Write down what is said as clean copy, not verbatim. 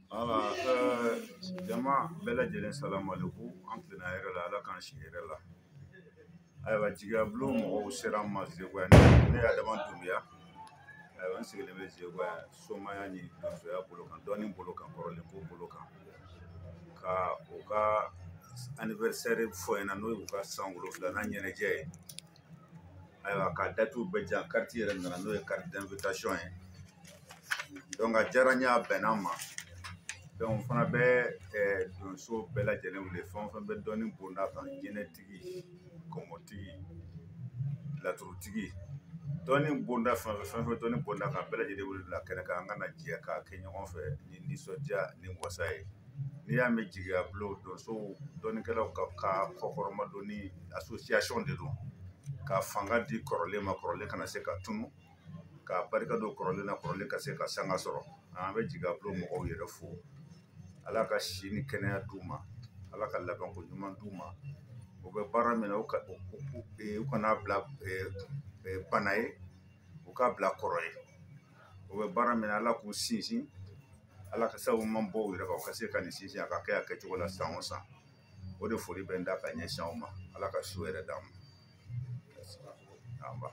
Ala jama bela jelen salamu alaikum an tilena yɛrɛ la ala k'an si yɛrɛ la ayiwa jigiya bulon mɔgɔw sera ma Zegowa ne y'a dama Dunbiya ayiwa n sigilen bɛ Zegowa somaya ni donsoya bolo kan dɔɔni bolo kan kɔrɔlen ko bolo kan ka u ka anniversaire fɔ ɲɛna n'o ye u ka san 7 ɲɛnajɛ ye ayiwa ka date bɛɛ jan carte yɛrɛ nana n'o ye carte d'invitation ye donc a diyara n ye a bɛnna ma donc fana bɛ donso bɛɛ lajɛlen wele fɛn o fɛn bɛ dɔɔni bonda kan jinɛtigi kɔngɔtigi laturutigi dɔɔni bonda fɛn fɛn dɔɔni bonda kan bɛɛ lajɛlen wele la kɛnɛ kan an kana jɛ k'a kɛ ɲɔgɔn fɛ ni nisɔndiya ni wasa ye n'i y'a mɛn jigiya bulon donso dɔɔnikɛlaw ka kɔkɔrɔma don ni association de don ka fanga di kɔrɔlen ma kɔrɔlen kana se ka tunu ka barika don kɔrɔlen na kɔrɔlen ka se ka sanga sɔrɔ an bɛ jigiya bulon mɔgɔw yɛrɛ fo ala ka si ni kɛnɛya d'u ma ala ka labanko ɲuman d'u ma u bɛ baara min na u kana bila bana ye u k'a bila kɔrɔ ye u bɛ baara min na ala k'u sinsin ala ka sababu man bɔ u yɛrɛ kan u ka se ka nin sinsin a ka kɛ a kɛcogo la san o san o de foli bɛ n da ka ɲɛsin aw ma ala ka su yɛrɛ d'an ma